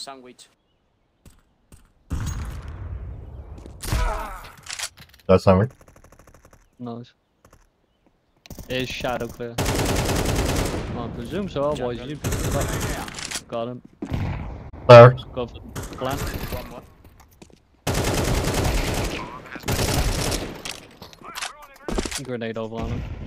sandwich. That's sandwich. Nice. Is shadow clear? I presume so, otherwise you'd be got him. Clear. Go for the plant. One more. Grenade over on him.